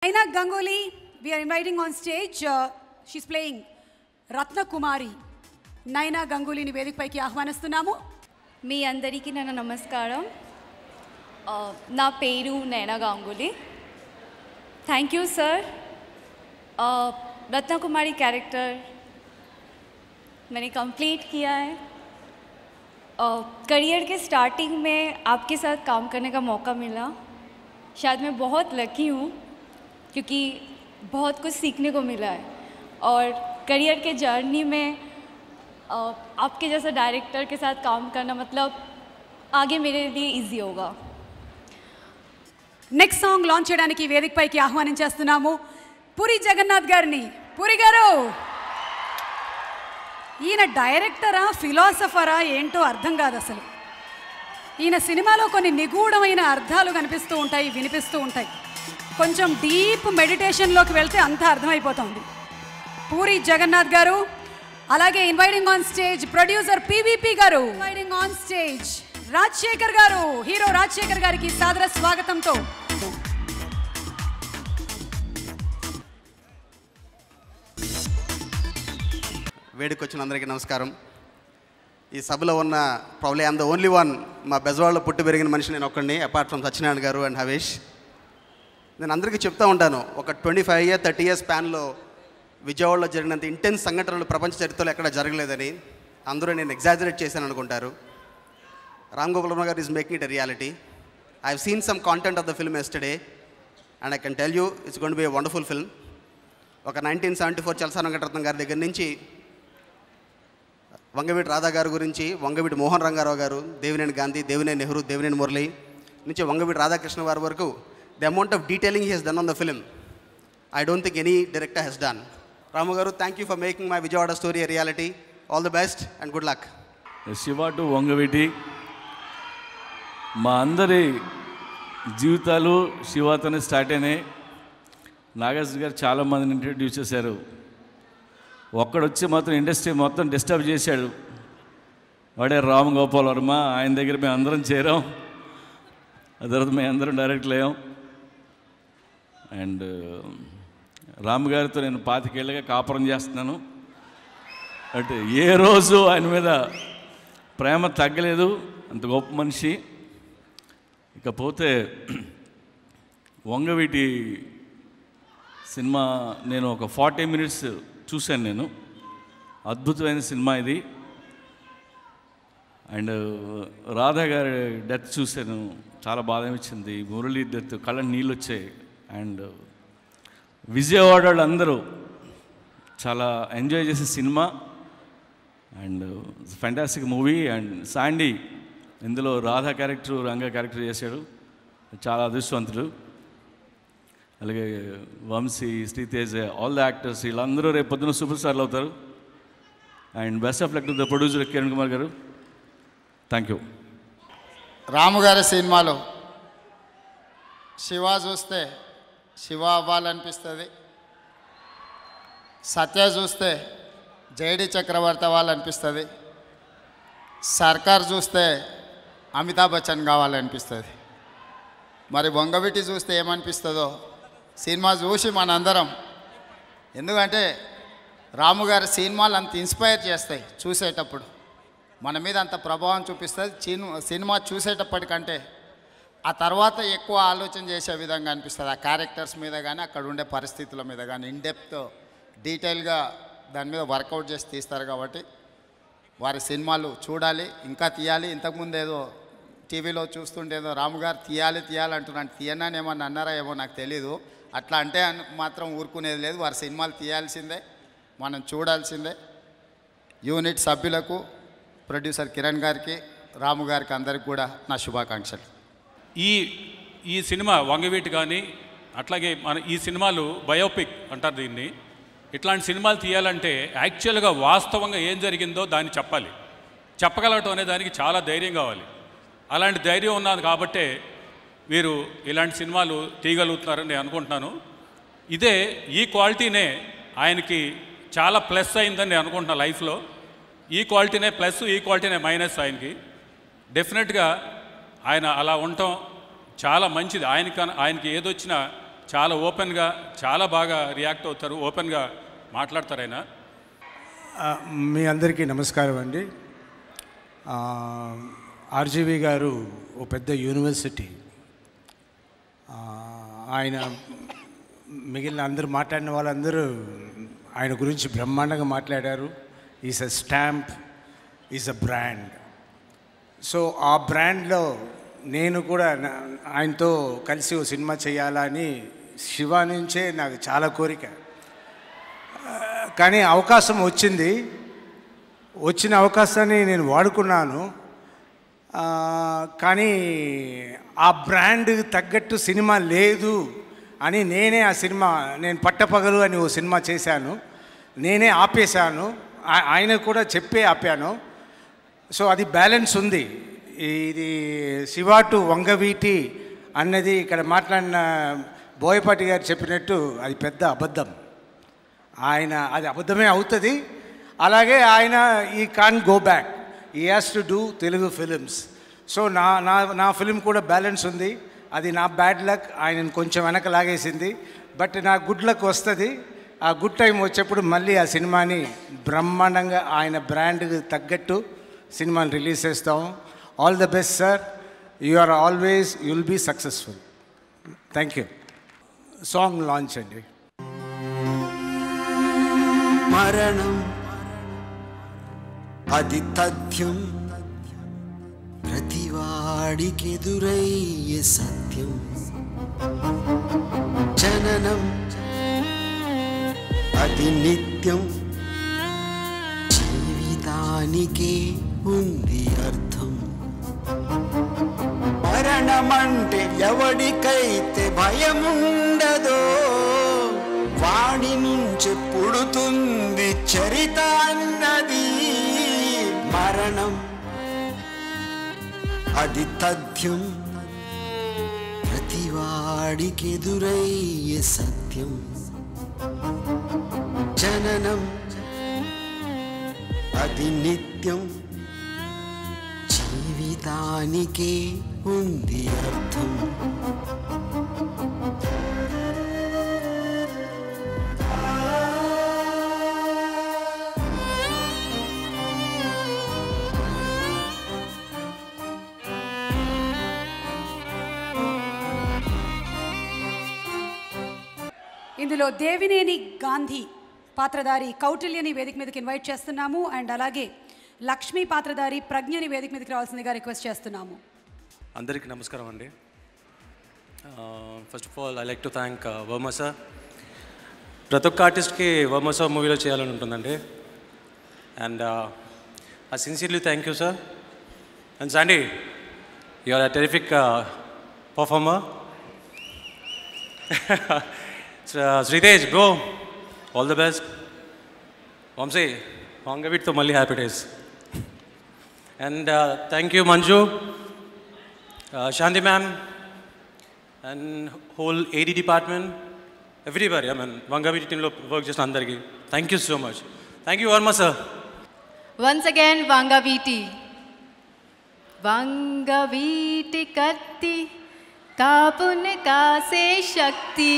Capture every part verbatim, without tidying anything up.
Naina Ganguly, we are inviting on stage. Uh, she's playing Ratna Kumari. Naina Ganguly ni Vedik paiki ahvanistunamu. మీ అందరికీ నా నమస్కారం. నా పేరు Naina Ganguly. Thank you sir. Ratna Kumari character मैंने complete किया है. करियर के स्टार्टिंग में आपके साथ काम करने का मौका मिला. शायद मैं बहुत लकी हूँ क्योंकि बहुत कुछ सीखने को मिला है और करियर के जर्नी में आपके जैसा डायरेक्टर के साथ काम करना मतलब आगे मेरे लिए इजी होगा. నెక్స్ట్ సాంగ్ లాంచ్ చేయడానికి వేదిక పైకి ఆహ్వానించేస్తున్నాము పూరి జగన్నాథ్ గారిని. పూరి గారు, ఈయన డైరెక్టరా ఫిలాసఫరా ఏంటో అర్థం కాదు అసలు. ఈయన సినిమాలో కొన్ని నిగూఢమైన అర్థాలు కనిపిస్తూ ఉంటాయి, వినిపిస్తూ ఉంటాయి. కొంచెం డీప్ మెడిటేషన్లోకి వెళ్తే అంతా అర్థమైపోతుంది. పూరి జగన్నాథ్ గారు, అలాగే inviting on stage producer PVP garu, inviting on stage Rajasekhar garu, hero Rajasekhar గారికి సాదర స్వాగతంతో. వేడికి వచ్చిన అందరికీ నమస్కారం. ఈ సభలో ఉన్న probably I'm the only one మా బెజవాడలో పుట్టి పెరిగిన మనిషి నేను ఒక్కడిని, అపార్ట్ ఫ్రమ్ సత్యనారాయణ గారు అండ్ హవేష్. నేను అందరికీ చెప్తూ ఉంటాను, ఒక twenty five year thirty years స్పాన్లో విజయవాడలో జరిగినంత ఇంటెన్స్ సంఘటనలు ప్రపంచ చరిత్రలో ఎక్కడ జరగలేదని. అందరూ నేను ఎగ్జాజరేట్ చేశాను అనుకుంటారు. Ram Gopal garu is making it a reality. I have seen some content of the film yesterday and I can tell you it's going to be a wonderful film. ఒక nineteen seventy four Chalasani Ratnam గారి దగ్గర నుంచి వంగవీటి రాధా గారి గురించి, వంగవీటి మోహన్ రంగారావు గారు, దేవినేని గాంధీ, దేవినేని నెహ్రూ, దేవినేని మురళి నుంచి వంగవీటి రాధాకృష్ణ వారి వరకు the amount of detailing he he's done on the film I don't think any director he's done. Ramu garu, thank you for making my Vijayawada story a reality. All the best and good luck. Shiva to Vangaveeti, మా అందరి జీవితాలు శివతోనే start అయినాయి. నాగేశ్వర గారు చాలామందిని introduce చేశారు. ఒక్కడొచ్చి మాత్రం industry మొత్తం disturb చేశాడు. వాడే రామ్ గోపాల్ వర్మ. ఆయన దగ్గర మేము అందరం చేరాం. ఆ తర్వాత మేము అందరం డైరెక్ట్లు అయ్యాం. అండ్ రామ్ గారితో నేను పాతికేళ్ళగా కాపురం చేస్తున్నాను. అంటే ఏ రోజు ఆయన మీద ప్రేమ తగ్గలేదు. అంత గొప్ప మనిషి. ఇకపోతే వంగవీటి సినిమా నేను ఒక ఫార్టీ మినిట్స్ చూశాను. నేను అద్భుతమైన సినిమా ఇది. అండ్ రాధా గారి డెత్ చూశాను, చాలా బాధ అనిపించింది. మురళి డెత్, కళ్ళ నీళ్ళు వచ్చాయి. అండ్ విజయవాడ అందరూ చాలా ఎంజాయ్ చేసే cinema and fantastic movie. And Sandy ఇందులో రాధా క్యారెక్టర్, రంగా క్యారెక్టర్ చేశాడు. చాలా అదృష్టవంతుడు. అలాగే Vamsi, Sritej, all the actors వీళ్ళందరూ రేపు పొద్దున సూపర్ స్టార్లు అవుతారు. And best of luck to the producer Kiran Kumar garu. Thank you. రాము గారి సినిమాలో శివ చూస్తే శివ అవ్వాలనిపిస్తుంది, సత్య చూస్తే జేడి చక్రవర్తి అవ్వాలనిపిస్తుంది, సర్కార్ చూస్తే అమితాబ్ బచ్చన్ కావాలనిపిస్తుంది. మరి వంగవీటి చూస్తే ఏమనిపిస్తుందో సినిమా చూసి మనందరం, ఎందుకంటే రాము గారి సినిమాలు అంత ఇన్స్పైర్ చేస్తాయి. చూసేటప్పుడు మన మీద అంత ప్రభావం చూపిస్తుంది. సినిమా చూసేటప్పటికంటే ఆ తర్వాత ఎక్కువ ఆలోచన చేసే విధంగా అనిపిస్తుంది. ఆ క్యారెక్టర్స్ మీద కానీ, అక్కడ ఉండే పరిస్థితుల మీద కానీ ఇన్డెప్త్ డీటెయిల్గా దాని మీద వర్కౌట్ చేసి తీస్తారు. కాబట్టి వారి సినిమాలు చూడాలి, ఇంకా తీయాలి. ఇంతకుముందు ఏదో టీవీలో చూస్తుండేదో రాము గారు తీయాలి తీయాలి అంటున్నాను. తీయనని ఏమన్నా అన్నారా ఏమో నాకు తెలీదు. అట్లా అంటే మాత్రం ఊరుకునేది లేదు. వారి సినిమాలు తీయాల్సిందే, మనం చూడాల్సిందే. యూనిట్ సభ్యులకు, ప్రొడ్యూసర్ కిరణ్ గారికి, రాము గారికి అందరికి కూడా నా శుభాకాంక్షలు. ఈ ఈ సినిమా వంగవీటి కానీ అట్లాగే మన ఈ సినిమాలు బయోపిక్ అంటారు దీన్ని. ఇట్లాంటి సినిమాలు తీయాలంటే యాక్చువల్గా వాస్తవంగా ఏం జరిగిందో దాన్ని చెప్పాలి. చెప్పగలగటం అనే దానికి చాలా ధైర్యం కావాలి. అలాంటి ధైర్యం ఉన్నది కాబట్టే మీరు ఇలాంటి సినిమాలు తీయగలుగుతున్నారని నేను అనుకుంటున్నాను. ఇదే ఈ క్వాలిటీనే ఆయనకి చాలా ప్లస్ అయిందని నేను అనుకుంటున్నాను లైఫ్లో. ఈ క్వాలిటీనే ప్లస్, ఈ క్వాలిటీనే మైనస్ ఆయనకి. డెఫినెట్గా ఆయన అలా ఉండటం చాలా మంచిది. ఆయనకి ఆయనకి ఏదొచ్చినా చాలా ఓపెన్గా చాలా బాగా రియాక్ట్ అవుతారు, ఓపెన్గా మాట్లాడతారు ఆయన. మీ అందరికీ నమస్కారం అండి. ఆర్జీవి గారు ఓ పెద్ద యూనివర్సిటీ. ఆయన మిగిలిన అందరూ మాట్లాడిన వాళ్ళందరూ ఆయన గురించి బ్రహ్మాండంగా మాట్లాడారు. Is a stamp, is a brand. So ఆ బ్రాండ్లో నేను కూడా ఆయనతో కలిసి ఓ సినిమా చేయాలని శివ నుంచే నాకు చాలా కోరిక. కానీ అవకాశం వచ్చింది. వచ్చిన అవకాశాన్ని నేను వాడుకున్నాను. కానీ ఆ బ్రాండ్ తగ్గట్టు సినిమా లేదు అని నేనే ఆ సినిమా నేను పట్టపగలు అని ఓ సినిమా చేశాను. నేనే ఆపేశాను. ఆయన కూడా చెప్పే ఆపాను. సో అది బ్యాలెన్స్ ఉంది. ఇది శివ టు వంగవీటి అన్నది ఇక్కడ మాట్లాడిన బోయపాటి గారు చెప్పినట్టు అది పెద్ద అబద్ధం. ఆయన అది అబద్ధమే అవుతుంది. అలాగే ఆయన he can go back, he has to do Telugu films. So నా నా నా ఫిలిం కూడా బ్యాలెన్స్ ఉంది. అది నా బ్యాడ్ లక్ ఆయనను కొంచెం వెనక లాగేసింది. బట్ నా గుడ్ లక్ వస్తుంది. ఆ గుడ్ టైం వచ్చేప్పుడు మళ్ళీ ఆ సినిమాని బ్రహ్మాండంగా ఆయన బ్రాండ్కి తగ్గట్టు సినిమాని రిలీజ్ చేస్తాం. All the best sir. You are always you will be successful. Thank you. Song launch అండి. మరణం అది తథ్యం, ప్రతివాడికెదురయ్యే సత్యం. జననం అది నిత్యం, జీవితానికే ఉంది అర్థం. మరణమంటే ఎవడికైతే భయముండదో వాడి నుంచి పుడుతుంది చరిత అన్నది. మరణం అది తథ్యం, ప్రతివాడికెదురయ్యే సత్యం. జననం అది నిత్యం, జీవితానికే ఉంది అర్థం. ఇందులో దేవినేని గాంధీ పాత్రధారి కౌటిల్యని వేదిక మీదకి ఇన్వైట్ చేస్తున్నాము. అండ్ అలాగే లక్ష్మీ పాత్రధారి ప్రజ్ఞని వేదిక మీదకి రావాల్సిందిగా రిక్వెస్ట్ చేస్తున్నాము. అందరికీ నమస్కారం అండి. First of all I like to thank Varma sir. ప్రతి ఒక్క ఆర్టిస్ట్కి వర్మ సార్ మూవీలో చేయాలని ఉంటుందండి. And I sincerely thank you sir. And Sandy, you are a terrific performer. Sritej bro, all the best. Vamsi, వంగవీటితో మళ్ళీ happy days. And thank you Manju, Shanti ma'am, and whole AD department, everybody. I mean Vangaveeti టీంలో work చేసిన అందరికీ thank you so much. Thank you Varma sir. Once again, Vangaveeti. Vangaveeti katti, kapun kaase shakti.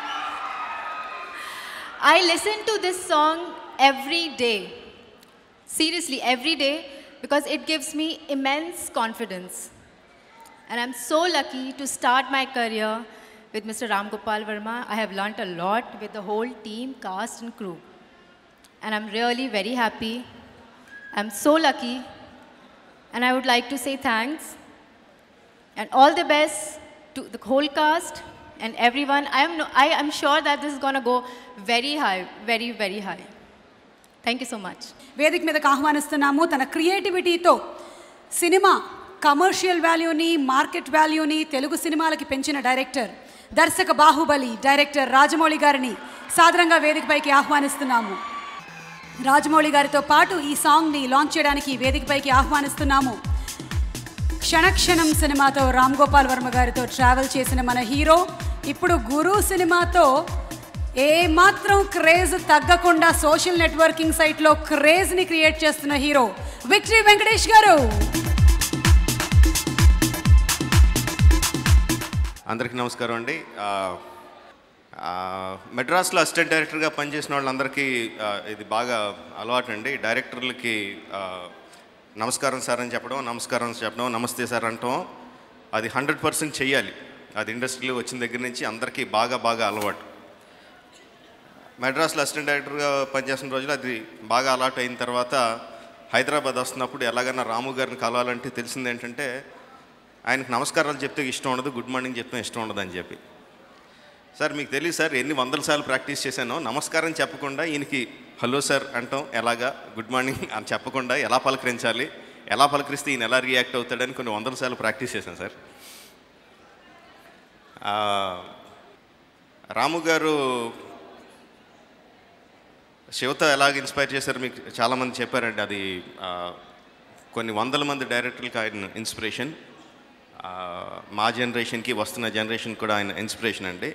I listen to this song every day. Seriously, every day, because it gives me immense confidence. And I'm so lucky to start my career with Mister Ram Gopal Verma. I have learnt a lot with the whole team, cast and crew. And I'm really very happy. I'm so lucky. And I would like to say thanks. And all the best to the whole cast and everyone. I am, no, I am sure that this is going to go very high, very, very high. Thank you so much. వేదిక మీదకి ఆహ్వానిస్తున్నాము. తన క్రియేటివిటీతో cinema commercial వాల్యూని, market వాల్యూని తెలుగు సినిమాలకి పెంచిన director, దర్శక బాహుబలి డైరెక్టర్ రాజమౌళి గారిని సాదరంగా వేదికపైకి ఆహ్వానిస్తున్నాము. రాజమౌళి గారితో పాటు ఈ సాంగ్ని లాంచ్ చేయడానికి వేదికపైకి ఆహ్వానిస్తున్నాము. క్షణక్షణం సినిమాతో రామ్ గోపాల్ వర్మ గారితో ట్రావెల్ చేసిన మన హీరో, ఇప్పుడు గురు సినిమాతో ఏ మాత్రం క్రేజ్ తగ్గకుండా సోషల్ నెట్వర్కింగ్ సైట్లో క్రేజ్ని క్రియేట్ చేస్తున్న హీరో విక్టరీ వెంకటేష్ గారు. అందరికీ నమస్కారం అండి. మెడ్రాస్లో అసిస్టెంట్ డైరెక్టర్గా పనిచేసిన వాళ్ళందరికీ ఇది బాగా అలవాటు అండి. డైరెక్టర్లకి నమస్కారం సార్ అని చెప్పడం, నమస్కారం చెప్పడం, నమస్తే సార్ అంటాం, అది హండ్రెడ్ పర్సెంట్ చెయ్యాలి. అది ఇండస్ట్రీలో వచ్చిన దగ్గర నుంచి అందరికీ బాగా బాగా అలవాటు. మెడ్రాస్లో అసిస్టెంట్ డైరెక్టర్గా పనిచేసిన రోజులు అది బాగా అలవాటు అయిన తర్వాత హైదరాబాద్ వస్తున్నప్పుడు ఎలాగైనా రాము గారిని కలవాలంటే తెలిసింది ఏంటంటే ఆయనకు నమస్కారాలు చెప్తే ఇష్టం ఉండదు, గుడ్ మార్నింగ్ చెప్తే ఇష్టం ఉండదు అని చెప్పి. సార్ మీకు తెలియదు సార్ ఎన్ని వందల సార్లు ప్రాక్టీస్ చేశానో, నమస్కారం చెప్పకుండా ఈయనకి హలో సార్ అంటాం ఎలాగా, గుడ్ మార్నింగ్ అని చెప్పకుండా ఎలా పలకరించాలి, ఎలా పలకరిస్తే ఈయన ఎలా రియాక్ట్ అవుతాడని కొన్ని వందల సార్లు ప్రాక్టీస్ చేశాను సార్. రాము గారు శివతో ఎలాగ ఇన్స్పైర్ చేశారు మీకు చాలామంది చెప్పారండి. అది కొన్ని వందల మంది డైరెక్టర్లకి ఆయన ఇన్స్పిరేషన్, మా జనరేషన్కి వస్తున్న జనరేషన్ కూడా ఆయన ఇన్స్పిరేషన్ అండి.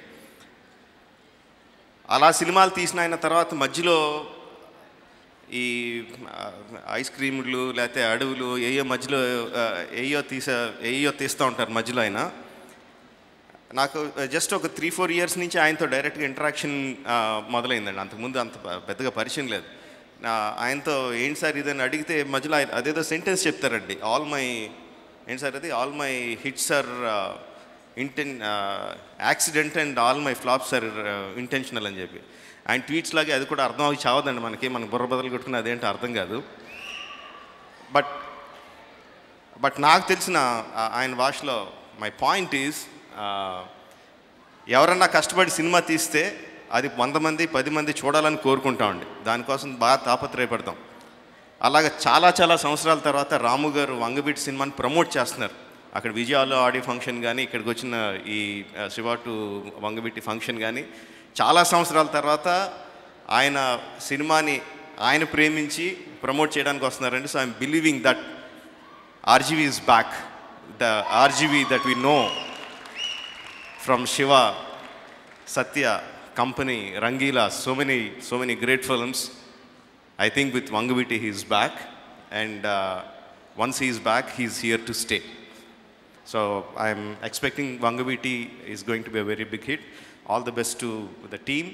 అలా సినిమాలు తీసిన ఆయన తర్వాత మధ్యలో ఈ ఐస్ క్రీములు లేకపోతే అడవులు ఏయో మధ్యలో ఏయో తీసా ఏయో తీస్తూ ఉంటారు మధ్యలో. ఆయన నాకు జస్ట్ ఒక త్రీ ఫోర్ ఇయర్స్ నుంచి ఆయనతో డైరెక్ట్గా ఇంటరాక్షన్ మొదలైందండి. అంతకుముందు అంత పెద్దగా పరిచయం లేదు. ఆయనతో ఏంటి సార్ ఇదని అడిగితే మధ్యలో ఆయన అదేదో సెంటెన్స్ చెప్తారండి, ఆల్ మై ఏంటి సార్ అది ఆల్ మై హిట్స్ ఆర్ ఇంటెన్ accident and all my flops are intentional అని చెప్పి. ఆయన ట్వీట్స్ లాగే అది కూడా అర్థం అవి చావదండి మనకి, మనకు బుర్ర బదులు కొట్టుకుని అదేంటో అర్థం కాదు. బట్ బట్ నాకు తెలిసిన ఆయన భాషలో మై పాయింట్ ఈజ్ ఎవరన్నా కష్టపడి సినిమా తీస్తే అది వంద మంది పది మంది చూడాలని కోరుకుంటామండి, దానికోసం బాగా తాపత్రయపడతాం. అలాగే చాలా చాలా సంవత్సరాల తర్వాత రాము గారు వంగవీటి సినిమాని ప్రమోట్ చేస్తున్నారు. అక్కడ విజయాలో ఆడియో ఫంక్షన్ కానీ ఇక్కడికి వచ్చిన ఈ శివ టు వంగవీటి ఫంక్షన్ కానీ చాలా సంవత్సరాల తర్వాత ఆయన సినిమాని ఆయన ప్రేమించి ప్రమోట్ చేయడానికి వస్తున్నారండి. So I'm believing that RGV is back, the RGV that we know from Shiva, Satya, company, Rangeela, so many so many great films. I think with Vangaveeti he is back, and uh, once he is back he is here to stay. So I am expecting Vangaveeti is going to be a very big hit. All the best to the team.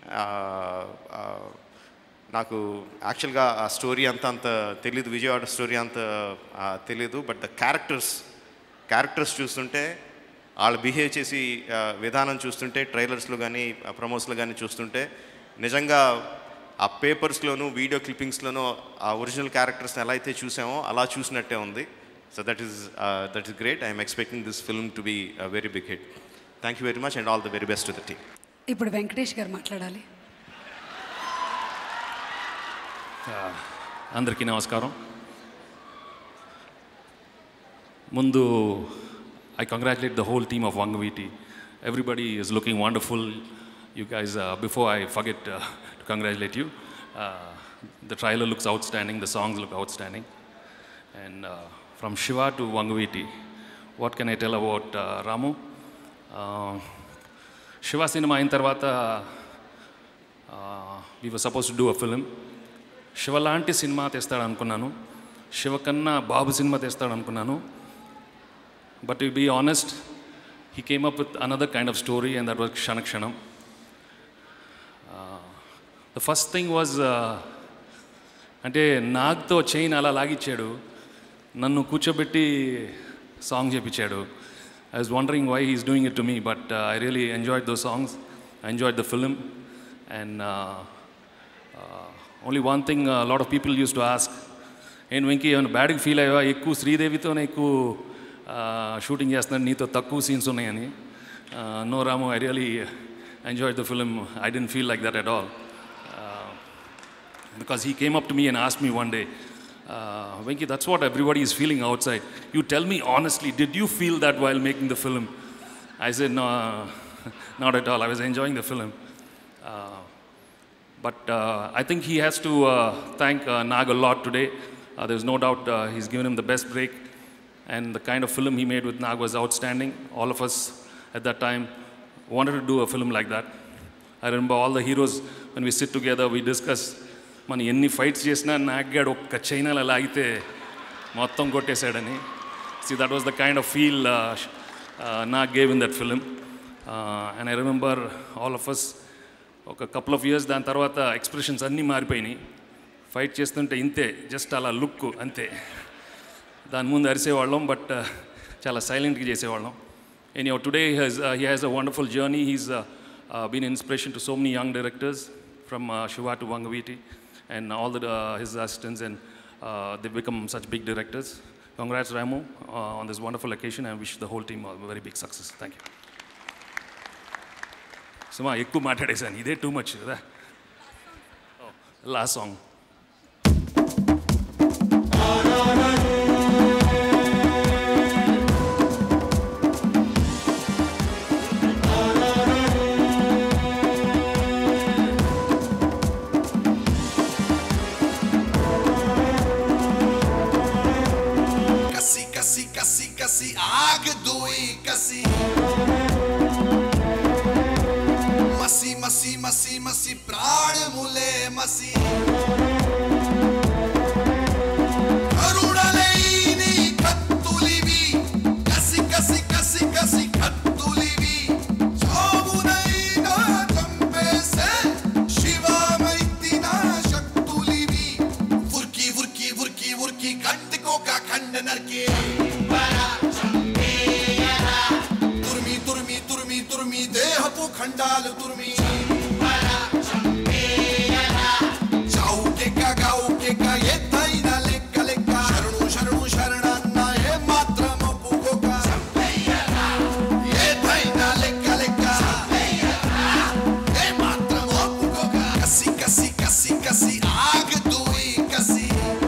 నాకు యాక్చువల్గా ఆ story అంతా అంత తెలీదు, Vijayawada story అంత తెలీదు. But the characters characters చూస్తుంటే, వాళ్ళు బిహేవ్ చేసి విధానం చూస్తుంటే, ట్రైలర్స్లో కానీ ప్రమోస్లో కానీ చూస్తుంటే నిజంగా ఆ పేపర్స్లోనూ వీడియో క్లిప్పింగ్స్లోనూ ఆ ఒరిజినల్ క్యారెక్టర్స్ని ఎలా అయితే చూసామో అలా చూసినట్టే ఉంది. So that is that is great. I'm expecting this film to be a very big hit. Thank you very much and all the very best to the team. ఇప్పుడు వెంకటేష్ గారు మాట్లాడాలి. అందరికీ నమస్కారం. ముందు I congratulate the whole team of Vangaveeti. Everybody is looking wonderful. You guys, uh, before I forget uh, to congratulate you, uh, the trailer looks outstanding, the songs look outstanding. And uh, from Shiva to Vangaveeti, what can I tell about uh, Ramu? Uh, Shiva cinema in tarvata, uh, we were supposed to do a film. Shiva lanti cinema testadu anukunnanu. Shiva kanna Babu cinema testadu anukunnanu. But to be honest, he came up with another kind of story, and that was Shanakshanam. Uh, the first thing was, అంటే నాగ్తో chain అలా లాగిచ్చాడు, నన్ను కూర్చోబెట్టి song చేపించాడు. I was wondering why he's doing it to me, but uh, I really enjoyed those songs. I enjoyed the film. And uh, uh, only one thing a lot of people used to ask, ಏನು వెంకీ ఏమైనా బ్యాడ్గా feel అయ్యా, ఎక్కువ శ్రీదేవితోనే ఎక్కువ shooting చేస్తున్నాను, నీతో తక్కువ scenes ఉన్నాయని. No Ramu, I really enjoyed the film. I didn't feel like that at all. Because he came up to me and asked me one day, uh, Venki, that's what everybody is feeling outside. You tell me honestly, did you feel that while making the film? I said, no, uh, not at all. I was enjoying the film. Uh, but uh, I think he has to uh, thank uh, Nag a lot today. Uh, there's no doubt uh, he's given him the best break. And the kind of film he made with Nag was outstanding. All of us at that time wanted to do a film like that. I remember all the heroes, when we sit together, we discuss, మనం ఎన్ని fights చేసినా నాగ్గాడు ఒక్క చైనాలో లాగితే మొత్తం కొట్టేశాడని. See, that was the kind of feel uh, uh, Nag gave in that film. And I remember all of us ఒక couple of years దాని తర్వాత ఎక్స్ప్రెషన్స్ అన్నీ మారిపోయినాయి. ఫైట్ చేస్తుంటే ఇంతే, జస్ట్ అలా లుక్ అంతే. దాని ముందు అరిసేవాళ్ళం, బట్ చాలా సైలెంట్గా చేసేవాళ్ళం. Anyhow today he has he has a wonderful journey. He's been inspiration to so many young directors from Shiva to Vangaveeti and all the uh, his assistants, and uh, they've become such big directors. Congrats Ramu uh, on this wonderful occasion, and wish the whole team a very big success. Thank you. Suma ekku maatadesanu, ide too much kada. Oh, last song. कसी आग दुई कसी मसी मसी मसी मसी प्राण मुले मसी करुणलेनी कत्तुलिवी कसी कसी कसी कसी कत्तुलिवी चावुनैना चंपे से शिवा मैतिना शक्तुलिवी फुरकी फुरकी फुरकी फुरकी गंटको का खंड नरके खंडाल तुर्मी जाऊ के का गाऊ के का ये ताईना लेक्का लेक्का शरणु शरणु शरणन्ना ये मात्र मोपुगो का ये ताईना लेक्का लेक्का ये मात्र मोपुगो का कसी कसी कसी कसी आग दुई कसी.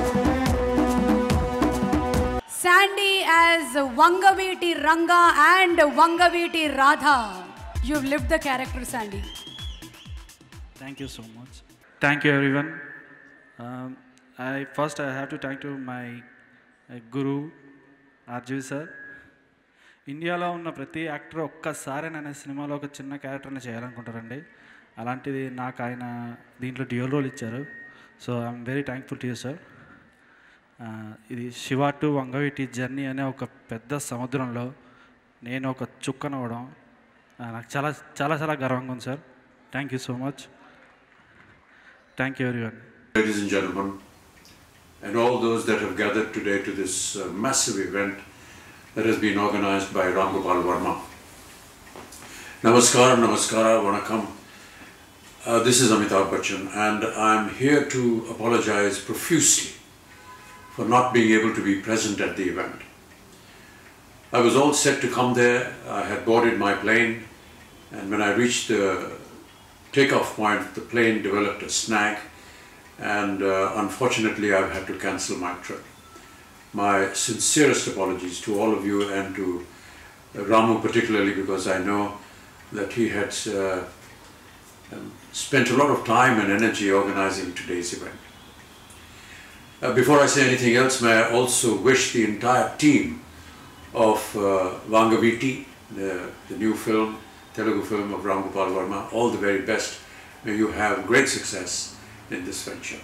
Sandy as Vangaveeti Ranga and Vangaveeti Radha. You've lived the character, Sandy. Thank you so much. Thank you, everyone. Um, I first I have to thank to my uh, guru, R G V sir. ఇండియాలో ఉన్న ప్రతి actor ఒక్కసారి నేను సినిమాలో ఒక చిన్న క్యారెక్టర్ని చేయాలనుకుంటారండి. అలాంటిది నాకు ఆయన దీంట్లో డ్యూయల్ రోల్ ఇచ్చారు. So I'm very thankful to you sir. ఇది శివ టు వంగవీటి జర్నీ అనే ఒక పెద్ద సముద్రంలో నేను ఒక చుక్కనవ్వడం నాకు చాలా చాలా చాలా గర్వంగా ఉంది sir. Thank you so much. Thank you everyone. Ladies and gentlemen, and all those that have gathered today to this uh, massive event that has been organized by Ram Gopal Verma. Namaskara, namaskara, vanakkam. Uh, this is Amitabh Bachchan, and I'm here to apologize profusely for not being able to be present at the event. I was all set to come there. I had boarded my plane, and when I reached the takeoff point, the plane developed a snag, and uh, unfortunately I've had to cancel my trip. My sincerest apologies to all of you, and to uh, Ramu particularly, because I know that he had uh, um, spent a lot of time and energy organizing today's event. Uh, before I say anything else, may I also wish the entire team of uh, Vangaveeti, the, the new film, Telugu film of Ram Gopal Verma, all the very best. May you have great success in this venture.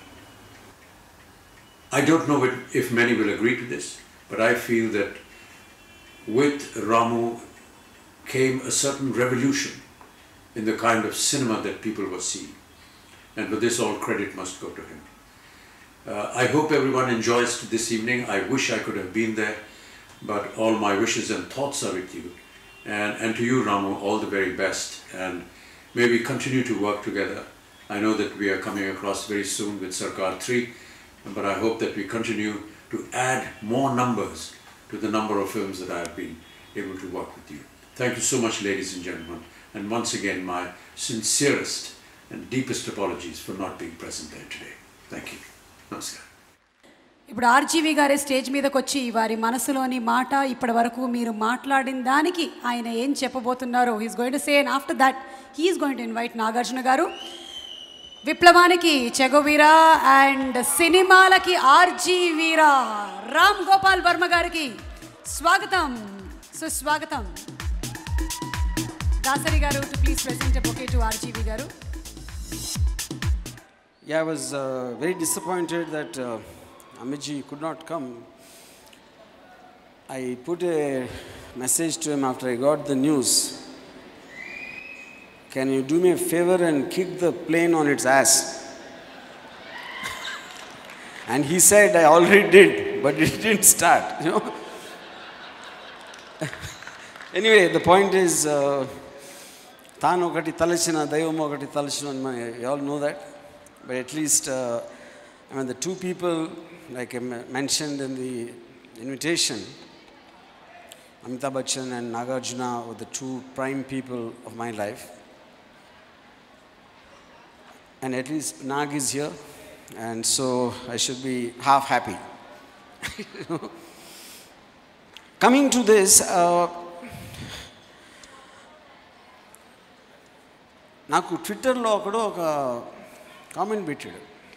I don't know if many will agree to this, but I feel that with Ramu came a certain revolution in the kind of cinema that people were seeing. And for this, all credit must go to him. Uh, I hope everyone enjoys this evening. I wish I could have been there, but all my wishes and thoughts are with you. And, and to you, Ramu, all the very best. And may we continue to work together. I know that we are coming across very soon with Sarkar three, but I hope that we continue to add more numbers to the number of films that I have been able to work with you. Thank you so much, ladies and gentlemen. And once again, my sincerest and deepest apologies for not being present there today. Thank you. Namaskar. ఇప్పుడు RGV గారే stage మీదకి వచ్చి వారి మనసులోని మాట ఇప్పటి వరకు మీరు మాట్లాడిన దానికి ఆయన ఏం చెప్పబోతున్నారో he's going to say, and after that he's going to invite Nagarjuna garu. విప్లవానికి చెగోవీరా అండ్ సినిమాలకి ఆర్జీవీరా రామ్ గోపాల్ వర్మ గారికి స్వాగతం, సుస్వాగతం. Dasari garu to please present a bouquet to RGV garu. Yeah, I was uh, very disappointed that uh, Amiji could not come. I put a message to him after I got the news can you do me a favor and kick the plane on its ass? And he said, I already did, but it didn't start, you know. Anyway, the point is, Tanu okati talachina, Daivam okati talachina, you all know that. But at least, uh, I mean, the two people, like I mentioned in the invitation, Amitabh Bachchan and Nagarjuna were the two prime people of my life. And at least Nag is here, and so I should be half happy. Coming to this, uh, నాకు ట్విట్టర్లో ఒకడు ఒక comment పెట్టాడు,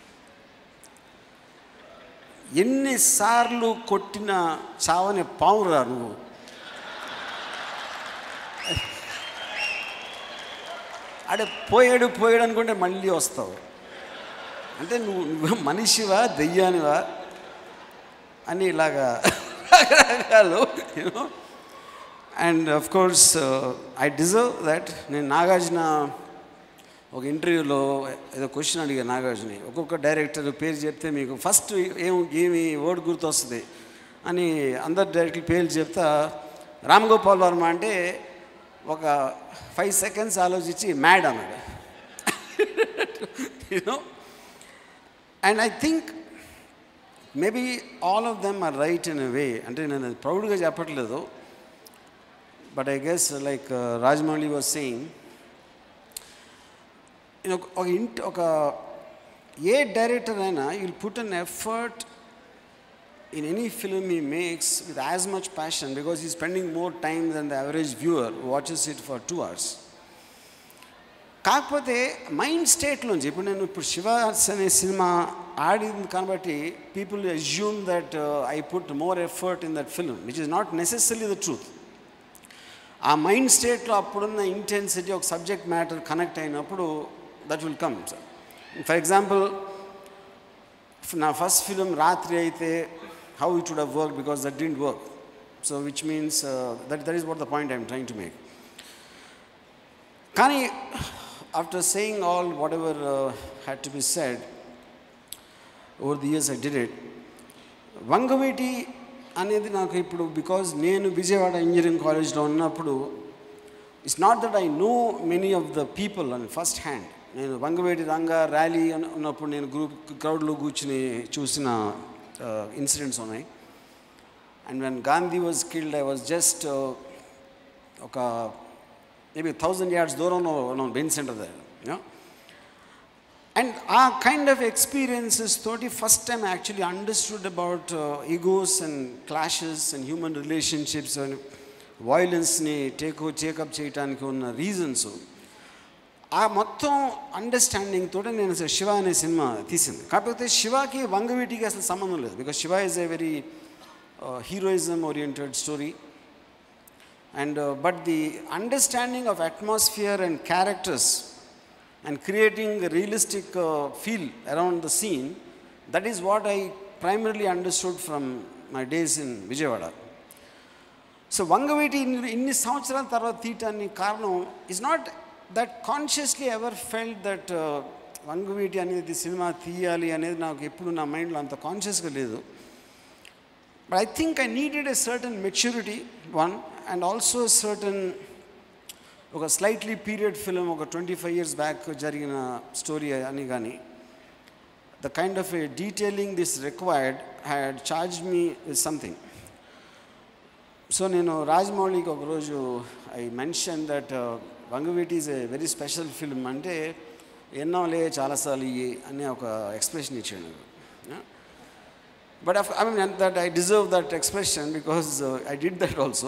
ఎన్నిసార్లు కొట్టిన చావని పావురా నువ్వు. అడే పోయాడు పోయాడు అనుకుంటే మళ్ళీ వస్తావు అంటే నువ్వు నువ్వు మనిషివా దెయ్యానివా అని ఇలాగా రకరకాలు you know. And of course I deserve that. నేను నాగార్జున ఒక ఇంటర్వ్యూలో ఏదో క్వశ్చన్ అడిగా నాగార్జుని, ఒక్కొక్క డైరెక్టర్ పేరు చెప్తే మీకు ఫస్ట్ ఏం ఏమి వర్డ్ గుర్తొస్తుంది అని అందరు డైరెక్టర్ పేర్లు చెప్తా రామ్ గోపాల్ వర్మ అంటే ఒక ఫైవ్ సెకండ్స్ ఆలోచించి మ్యాడ్ అన్నాడు. You know. And I think maybe all of them are right in a way. అంటే నేను అది ప్రౌడ్గా చెప్పట్లేదు, but I guess like Rajamouli was saying, ఒక ఇంటి ఒక ఏ డైరెక్టర్ అయినా will put an effort in any film he makes with as much passion because he's spending more time than the average viewer who watches it for two hours. కాకపోతే mind స్టేట్లోంచి ఇప్పుడు నేను ఇప్పుడు శివ అనే సినిమా ఆడింది కాబట్టి people assume that I put more effort in that film which is not necessary the truth. ఆ mind స్టేట్లో అప్పుడున్న ఇంటెన్సిటీ ఒక సబ్జెక్ట్ మ్యాటర్ కనెక్ట్ అయినప్పుడు that will come. For example నా ఫస్ట్ ఫిలిం రాత్రి అయితే how it would have worked because that didn't work. So which means uh, that that is what the point I'm trying to make. Kani, after saying all whatever uh, had to be said, over the years I did it. Vangaveeti అనేది నాకు ఇప్పుడు because నేను Vijayawada engineering కాలేజ్లో ఉన్నప్పుడు it's not that I know many of the people and first hand. నేను Vangaveeti Ranga rally ఉన్నప్పుడు నేను group క్రౌడ్లో కూర్చుని చూసిన ఇన్సిడెంట్స్ ఉన్నాయి. And when Gandhi was killed I was just ఒక మేబీ థౌజండ్ యార్డ్స్ దూరంలో ఉన్నాం బెన్ సెంటర్ దగ్గర. యూనో. అండ్ ఆ కైండ్ ఆఫ్ ఎక్స్పీరియన్సెస్ తోటి first time actually understood about egos and clashes and human relationships and వయలెన్స్ని టేక్ టేకప్ చేయడానికి ఉన్న రీజన్స్, ఆ మొత్తం అండర్స్టాండింగ్ తోటి నేను శివ అనే సినిమా తీసింది. కాకపోతే శివకి వంగవీటికి అసలు సంబంధం లేదు because Shiva is a very heroism oriented story. And but the understanding of atmosphere and characters and creating realistic feel around the scene, that is what I primarily understood from my days in Vijayawada. So Vangaveeti ఇన్ని ఇన్ని సంవత్సరాల తర్వాత తీయటానికి కారణం is not that consciously ever felt that uh, Vangaveeti అనేది cinema తీయాలి అనేది నాకు ఎప్పుడు నా మైండ్లో అంత కాన్షియస్గా లేదు. But I think I needed a certain maturity one and also certain ఒక స్లైట్లీ పీరియడ్ ఫిలిం ఒక ట్వంటీ ఫైవ్ ఇయర్స్ బ్యాక్ జరిగిన స్టోరీ అని కానీ the kind of a detailing this required had charge me with something. So నేను రాజమౌళికి ఒకరోజు I mention that Vangaveeti is a very special film అంటే ఎన్నోలే చాలాసార్లు ఇయ్యి అనే ఒక ఎక్స్ప్రెషన్ ఇచ్చాడు. But I mean that I deserve that expression because I did that also.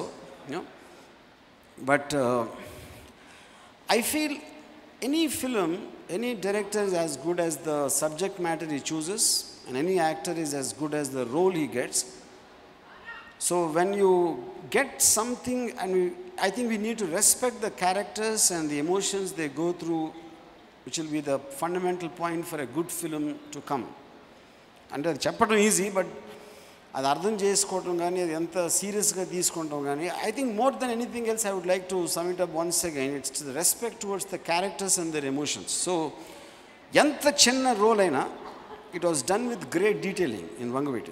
But I feel any film, any director is as good as the subject matter he chooses and any actor is as good as the role he gets. So when you get something, and we, I think we need to respect the characters and the emotions they go through, which will be the fundamental point for a good film to come. And అది చెప్పడం easy, but అది అర్థం చేసుకోవటం కానీ అది ఎంత సీరియస్గా తీసుకుంటాం కానీ I think more than anything else I would like to sum it up once again it's respect towards the characters and their emotions. So ఎంత చిన్న రోల్ అయినా it was done with great detailing in Vangaveeti.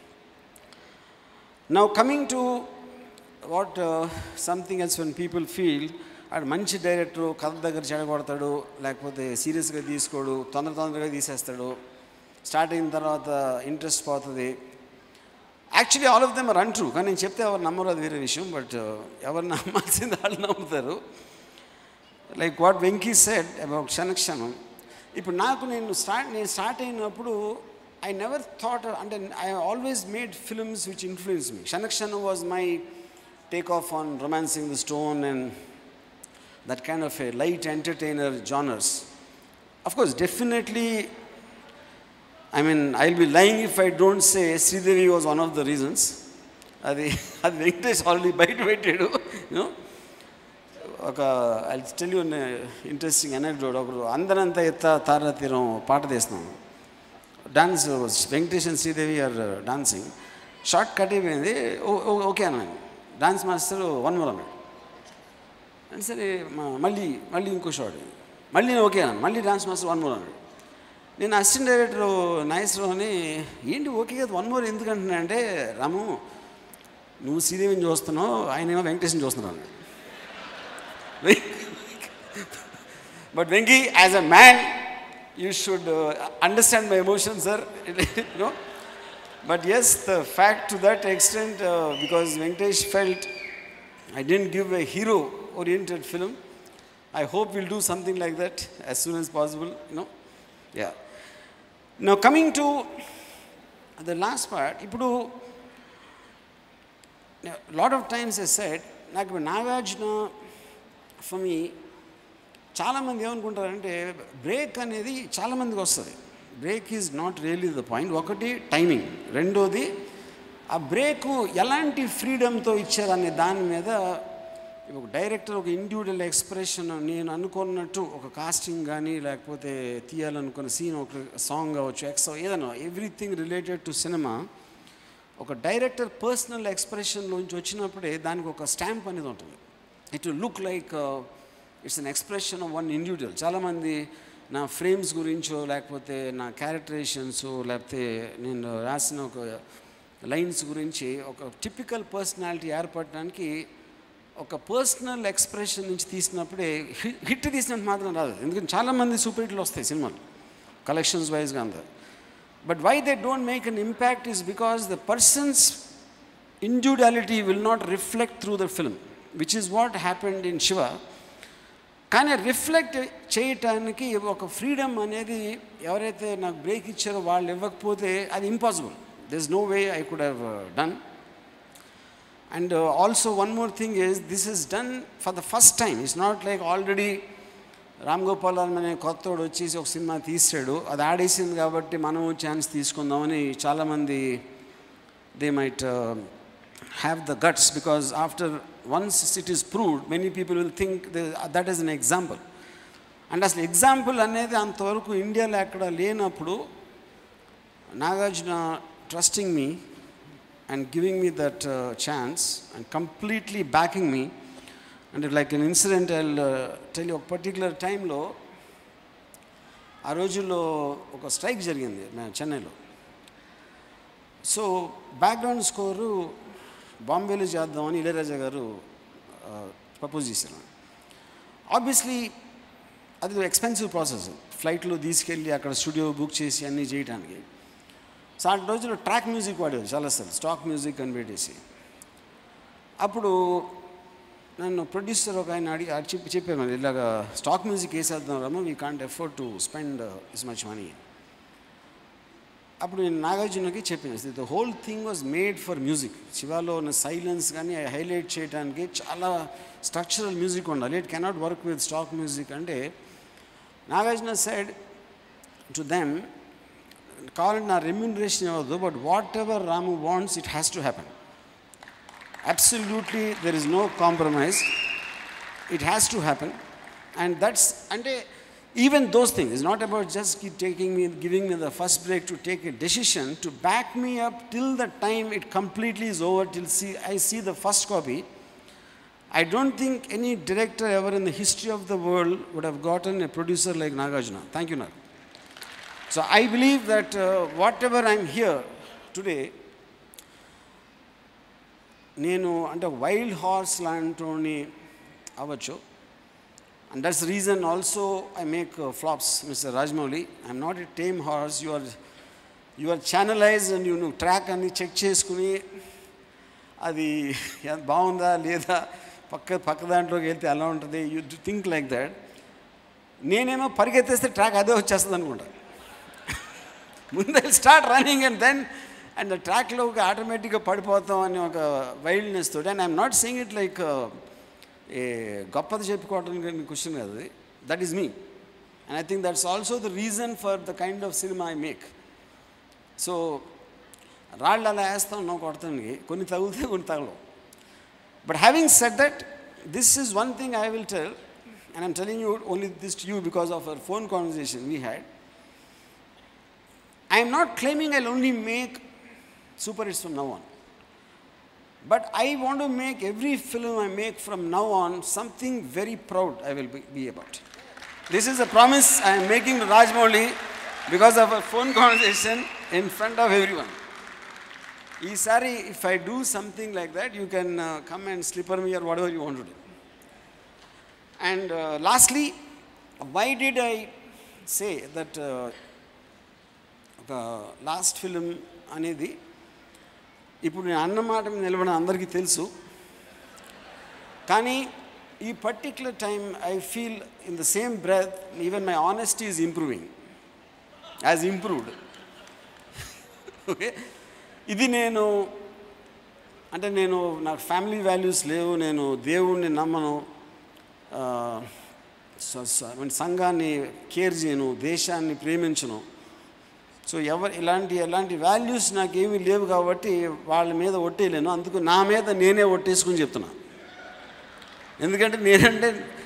Now coming to what something else when people feel ఆడు మంచి director, కథ దగ్గర చెడగొడతాడు, లేకపోతే సీరియస్గా తీసుకోడు, తొందర తొందరగా తీసేస్తాడు, స్టార్ట్ అయిన తర్వాత ఇంట్రెస్ట్ పోతుంది. Actually all of them are untrue. కానీ నేను చెప్తే ఎవరు నమ్మరు, అది వేరే విషయం. బట్ ఎవరు నమ్మాల్సింది వాళ్ళు నమ్ముతారు. Like what Venky said about Kshanakshanam. ఇప్పుడు నాకు నేను స్టార్ట్ నేను స్టార్ట్ అయినప్పుడు ఐ నెవర్ థాట్, అంటే I always made films which influence me. Kshanakshanam was my take off on romancing the stone and that kind of a light entertainer genres. Of course, definitely, I mean, I'll be lying if I don't say Sridevi was one of the reasons. Adi adi Venkatesh already bite-weighted, you know. Oka, I'll tell you an interesting anecdote. Okaru andaranta etta tara tiram paata chestunam. Dance was Venkatesh and Sridevi are uh, dancing. Short cut ayindi. Okay anna. Dance master one more anna. అని సరే మళ్ళీ మళ్ళీ ఇంకో shot, మళ్ళీ నేను okay అన్నాను. మళ్ళీ dance master one more అన్నాడు. నేను అసిస్టెంట్ డైరెక్టర్ నాగేశ్వరరావు అని, ఏంటి ఓకే కదా వన్ మోర్ ఎందుకు అంటున్నా అంటే, రాము నువ్వు శ్రీదేవిని చూస్తున్నావు, ఆయన ఏమో వెంకటేశ్ని చూస్తున్నావు అన్నాడు. But Venky as a man you should understand my emotion sir, no. But yes the fact to that extent, because Venkatesh felt I didn't give a hero-oriented film. I hope we'll do something like that as soon as possible, you know. Yeah. Now coming to the last part, ఇప్పుడు a lot of times I said, నాకు Nagarjuna for me, చాలామంది ఏమనుకుంటారంటే break అనేది చాలామందికి వస్తుంది. Break is not really the point. ఒకటి timing, రెండోది ఆ బ్రేకు ఎలాంటి ఫ్రీడమ్తో ఇచ్చారనే దాని మీద. ఒక డైరెక్టర్ ఒక ఇండివిజువల్ ఎక్స్ప్రెషన్, నేను అనుకున్నట్టు ఒక కాస్టింగ్ కానీ లేకపోతే తీయాలనుకున్న సీన్, ఒక సాంగ్ కావచ్చు, ఎక్స్ ఏదైనా, ఎవ్రీథింగ్ రిలేటెడ్ టు సినిమా, ఒక డైరెక్టర్ పర్సనల్ ఎక్స్ప్రెషన్లోంచి వచ్చినప్పుడే దానికి ఒక స్టాంప్ అనేది ఉంటుంది. It will look like it's an expression of one individual. చాలామంది నా ఫ్రేమ్స్ గురించో లేకపోతే నా క్యారెక్టరేషన్స్ లేకపోతే నేను రాసిన ఒక లైన్స్ గురించి ఒక టిపికల్ పర్సనాలిటీ ఏర్పడడానికి ఒక పర్సనల్ ఎక్స్ప్రెషన్ నుంచి తీసినప్పుడే హిట్ తీసినట్టు మాత్రం రాదు. ఎందుకంటే చాలామంది సూపర్ హిట్లు వస్తాయి సినిమాలు కలెక్షన్స్ వైజ్గా అంతా. But why they don't make an impact is because the person's individuality will not reflect through the film, which is what happened in Siva. కానీ రిఫ్లెక్ట్ చేయటానికి ఒక ఫ్రీడమ్ అనేది ఎవరైతే నాకు బ్రేక్ ఇచ్చారో వాళ్ళు ఇవ్వకపోతే అది impossible. There's no way I could have uh, done. And uh, also one more thing is, this is done for the first time. It's not like already Ram Gopal అనే కొత్తోడు వచ్చేసి ఒక సినిమా తీసాడు, అది ఆడేసింది కాబట్టి మనం ఛాన్స్ తీసుకుందామని చాలామంది they might uh, have the guts, because after once it is proved, many people will think they, uh, that is an example. And అసలు ఎగ్జాంపుల్ అనేది అంతవరకు ఇండియాలో ఎక్కడ లేనప్పుడు Nagarjuna trusting me and giving me that uh, chance and completely backing me. And like an incident, I'll uh, tell you, a particular time lo ఆ రోజుల్లో ఒక strike జరిగింది చెన్నైలో. సో బ్యాక్గ్రౌండ్ స్కోరు బాంబేలో చేద్దామని ఇళయరాజా గారు ప్రపోజ్ చేశారు. ఆబ్వియస్లీ అది ఎక్స్పెన్సివ్ ప్రాసెస్, ఫ్లైట్లో తీసుకెళ్ళి అక్కడ స్టూడియో బుక్ చేసి అన్నీ చేయడానికి. సో ఆ రోజుల్లో ట్రాక్ మ్యూజిక్ వాడేవారు చాలాసార్లు, స్టాక్ మ్యూజిక్ అని పెట్టేసి. అప్పుడు నన్ను ప్రొడ్యూసర్ ఒక ఆయన అడిగి చెప్పి చెప్పాను, ఇలాగా స్టాక్ మ్యూజిక్ వేసేద్దాం రమ్మ, we can't afford to spend this much money. అప్పుడు నేను నాగార్జునకి చెప్పాను, the whole thing was made for music. శివాలో ఉన్న సైలెన్స్ కానీ హైలైట్ చేయడానికి చాలా స్ట్రక్చరల్ మ్యూజిక్ ఉండాలి, it cannot work with stock music. అంటే నాగార్జున సైడ్ టు దెమ్, కావాలంటే నా రెమ్యూనరేషన్ ఇవ్వద్దు, but whatever Ramu wants it has to happen. Absolutely there is no compromise, it has to happen. And that's అంటే even those things, it's not about just keep taking me, giving me the first break to take a decision, to back me up till the time it completely is over, till see, I see the first copy. I don't think any director ever in the history of the world would have gotten a producer like Nagarjuna. Thank you, Nag. So I believe that uh, whatever I'm here today, నేను అంటే wild horse లాంటి అవ్వచ్చు. And that's the reason also I make uh, flops, Mister Rajmouli. I'm not a tame horse. You are, you are channelized and you know, track and check cheskuni. Adi baunda leda pakka pakka dantloki velte ala untadi. You think like that. Nenemo parigetteste track ade vachestadi anukunta. Mundu I'll start running and then and the track lo automatic ga padipotham ani oka wildness tho. And I'm not saying it like uh, ఏ గొప్పది చెప్పుకోవడానికి question కాదు, that is me. And I think that's also the reason for the kind of cinema I make. So రాళ్ళు అలా వేస్తాం నో కొడతానికి, కొన్ని తగులుతాయి కొన్ని తగలవు. But having said that, this is one thing I will tell, and I'm telling you only this to you because of our phone conversation we had. I'm not claiming I will only make super hits from now on. But I want to make every film I make from now on something very proud I will be, be about. This is a promise I am making to Rajmouli because of a phone conversation in front of everyone. Isari, if I do something like that, you can uh, come and slipper me or whatever you want to do. And uh, lastly, why did I say that uh, the last film anedi, ఇప్పుడు నేను అన్నమాట మీద నిలబడిన అందరికీ తెలుసు, కానీ ఈ particular time I feel in the same breath even my honesty is improving, as improved. Okay, ఇది నేను అంటే నేను నాకు ఫ్యామిలీ వాల్యూస్ లేవు, నేను దేవుణ్ణి నమ్మను, సంఘాన్ని కేర్ చేయను, దేశాన్ని ప్రేమించను. సో ఎవరు ఇలాంటి ఎలాంటి వాల్యూస్ నాకేమీ లేవు కాబట్టి వాళ్ళ మీద ఒట్టేయలేను. అందుకు నా మీద నేనే ఒట్టేసుకుని చెప్తున్నా. ఎందుకంటే నేనంటే